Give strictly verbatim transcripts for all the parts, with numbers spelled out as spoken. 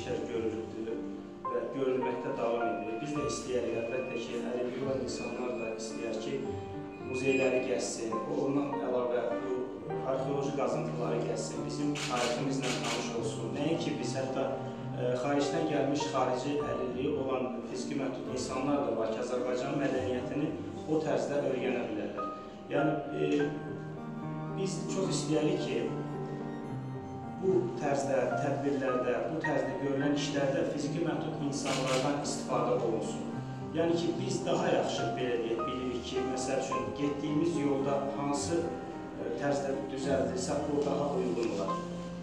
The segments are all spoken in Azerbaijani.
işlər görülürdü və görülməkdə davam edilir. Biz də istəyərik, əlbəttə ki, əlilliyi olan insanlar da istəyər ki, muzeyləri gəzsin, ondan əlavə bu arxeoloji qazıntıları gəzsin, bizim tariximizlə tanış olsun. Nəinki biz hətta e, xaricdən gəlmiş xarici əlilliyi olan fiziki məhdud insanlar da var ki, Azərbaycan mədəniyyətini o tərzdə öyrənə bilərlər. Yəni, e, biz çox istəyərik ki, bu tərzdə, tədbirlərdə, bu tərzdə görülən işlərdə fiziki məhdud insanlardan istifadə olunsun. Yəni ki, biz daha yaxşı belə deyək, bilirik ki, məsəl üçün, getdiyimiz yolda hansı tərzdə düzəldilsə, o daha uyğun olar.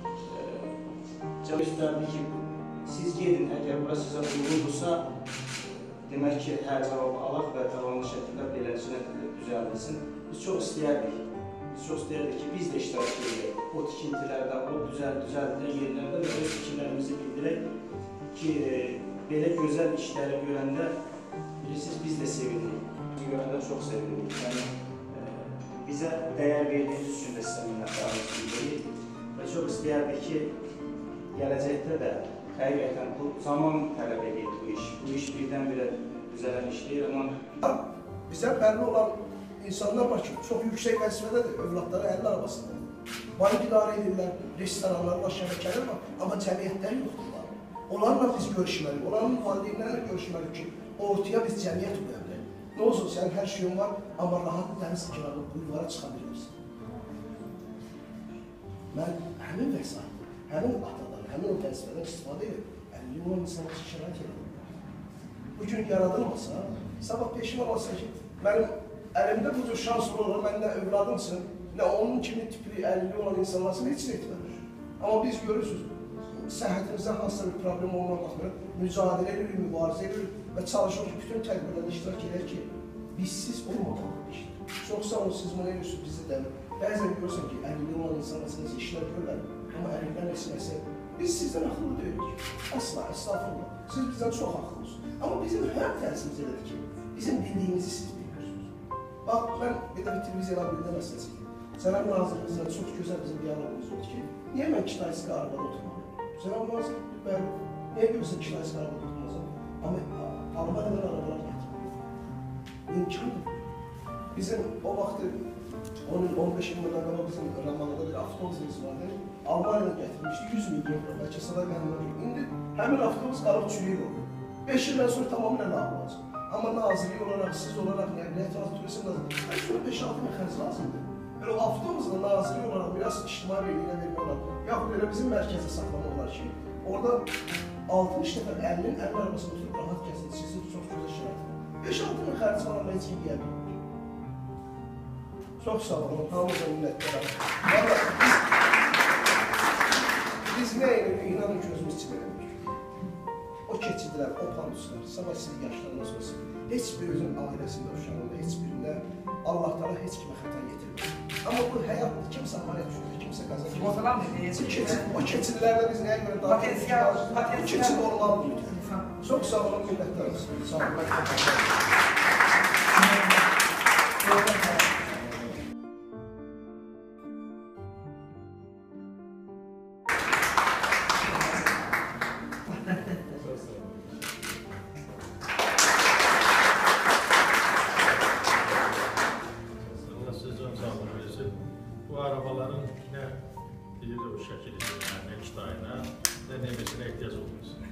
Cəb göstərdi ki, siz gedin, əgər bura sizə uyğundursa, demək ki, hər cavabı alaq və davamlı şəkildə beləsinə düzəldilsin. Biz çox istəyərdik, biz çox istəyərdik ki, biz də iştirak edək o tikintilərdə, o düzəldilən yerlərdə və öz fikirlərimizi bildirək ki, belə gözəl işləri görəndə, bilirsiniz, biz də sevinirik. Bizi görəndə çox sevinirik. Yəni, bizə dəyər verdiyiniz üçün də sizə minnətdarlıq bildiririk və çox istəyərdik ki, gələcəkdə də həqiqətən bu zaman tələb edir bu iş. Bu iş birdən-birə düzələn iş deyil, amma bizə bəlli olan insanlar var ki, çox yüksək vəzifədədir, övladları əlli arabasında. Bank idarə edirlər, restoranlarla, şəbəkələr var, amma cəmiyyətlər yoxdurlar. Onlarla biz görüşməliyik, onların valideynlərlə görüşməliyik ki, ortaya biz cəmiyyət uyarıq. Nə olsun, sənin hər şeyin var, amma rahat dəniz kiralı quyulara çıxa bilirsən. Mən həmin vəsait, həmin atadan, həmin o vəzifədən istifadə edib, əlli olan insanlar şərait edir. Bugün yaradılmasa, sabah peşman olsa ki, mənim əlimdə bu cür şans olur, mən də övladımsın, nə onun kimi tipli əlli olan insanlarsın, heç nə etmənir. Amma biz görürsünüz, səhhətimizdə hansısa bir problem olmağa baxmırıq, mücadilə edirik, mübarizə edirik və çalışırıq ki, bütün tədbirlərdə iştirak edək ki, bizsiz olmamalı işdir. Çox sağ olun, siz bunu edirsiniz, bizi dəmir. Bəzən görürsən ki, əlli olan insanlarsınız, işlər görürlər, amma əlindən etməsə, biz sizdən axıllı deyirik. Əsla, estağfurullah, siz bizdən çox axıllısınız. Amma bizim həyat tərzimiz elədir ki, bizim bildiyimizi siz bilmiyorsunuz. Bax, mən bir də bir televiziyalar bildə məsələsi ki, Cənab Nazirimizlə çox gözəl bizim diyalogumuz oldu ki, niyə mən kitayisik arabada oturmalıyım? Cənab Nazir, bəli, niyə görürsən kitayisik arabada oturmalıyım? Amma Almaniyadan arabalar gətirir. İmkandır. Bizim o vaxtı on il, on beş il bundan qabaq bizim Ramanada bir avtobusumuz vardı. Almaniyadan gətirmişdi, yüz milyon lira, bəlkə sada mənimlər. İndi həmin avtobus qalıb çürüyür oldu. beş ildən sonra tamamilə lağım olacaq. Amma nazirlik olaraq, siz olaraq, nəqliyyat razı turizm lazım. Hələ sonra beş altı min xərc lazımdır. Böyle o avtobusla nazirlik olaraq, biraz ictimai vergiyinə vermək olar. Yaxud elə bizim mərkəzdə saxlamaq olar ki, orada altmış nəfər əlinin əlin arabasında oturub rahat gəzir, sizi çox gözəl şərait. beş altı min xərc var, amma heç kim deyə bilmir. Çox sağ olun, hamıza minnətlərəm. Biz nə edirik, inanın gözümüz çimirəmik. O keçidilər, o panduslar, sabah sizin yaşlarından sonrası, heç bir özün ailəsində, uşağında, heç birində Allah Teala heç kimə xəta yetirmir. Amma bu həyatdır, kimsə amanət düşürür, kimsə qazanır. O keçidlərdə biz nəyə görə daha potensial, bu keçid olmalıdır. Çox sağ olun, minnətlərimiz. Sağ olun. Bu arabaların yine bir o şəkil üzrə, kitayına və nefesine ehtiyac olunur.